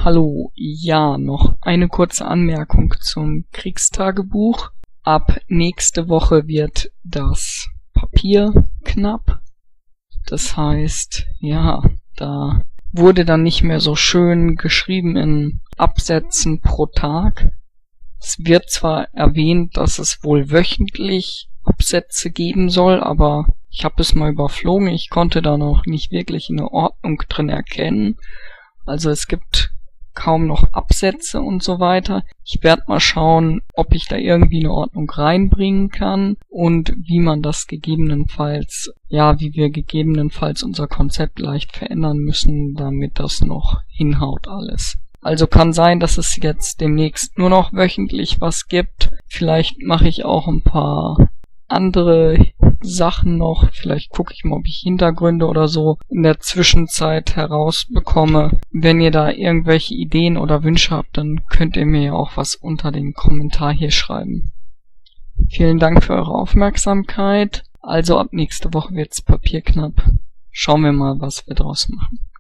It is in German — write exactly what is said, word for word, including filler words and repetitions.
Hallo, ja, noch eine kurze Anmerkung zum Kriegstagebuch. Ab nächste Woche wird das Papier knapp. Das heißt, ja, da wurde dann nicht mehr so schön geschrieben in Absätzen pro Tag. Es wird zwar erwähnt, dass es wohl wöchentlich Absätze geben soll, aber ich habe es mal überflogen. Ich konnte da noch nicht wirklich eine Ordnung drin erkennen. Also es gibt kaum noch Absätze und so weiter. Ich werde mal schauen, ob ich da irgendwie eine Ordnung reinbringen kann und wie man das gegebenenfalls, ja, wie wir gegebenenfalls unser Konzept leicht verändern müssen, damit das noch hinhaut alles. Also kann sein, dass es jetzt demnächst nur noch wöchentlich was gibt. Vielleicht mache ich auch ein paar andere Sachen noch. Vielleicht gucke ich mal, ob ich Hintergründe oder so in der Zwischenzeit herausbekomme. Wenn ihr da irgendwelche Ideen oder Wünsche habt, dann könnt ihr mir ja auch was unter den Kommentar hier schreiben. Vielen Dank für eure Aufmerksamkeit. Also ab nächste Woche wird's papierknapp. Schauen wir mal, was wir draus machen.